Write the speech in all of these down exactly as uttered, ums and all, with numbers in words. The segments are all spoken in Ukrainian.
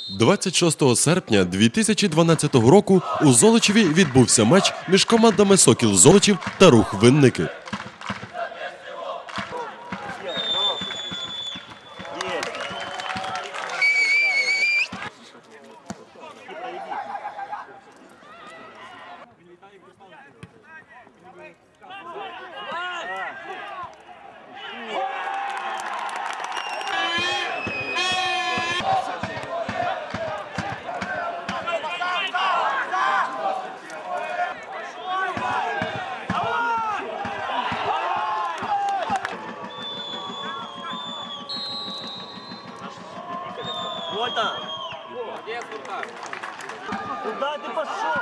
двадцять шостого серпня дві тисячі дванадцятого року у Золочеві відбувся матч між командами «Сокіл Золочів» та «Рух Винники». Вот он. Куда ты пошел?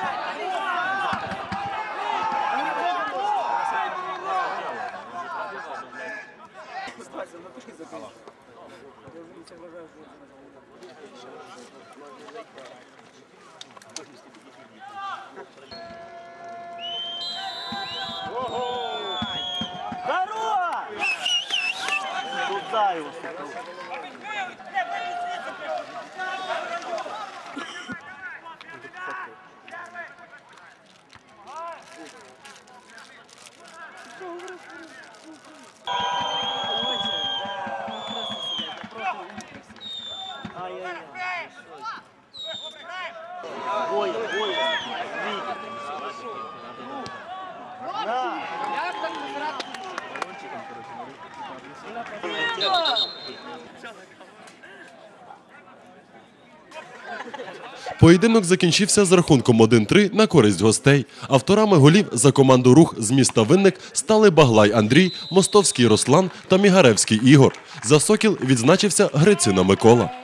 Хорош! Куда его? Ой, ой, на. Поєдинок закінчився з рахунком один-три на користь гостей. Авторами голів за команду «Рух» з міста Винник стали Баглай Андрій, Мостовський Руслан та Мігаревський Ігор. За «Сокіл» відзначився Грицина Микола.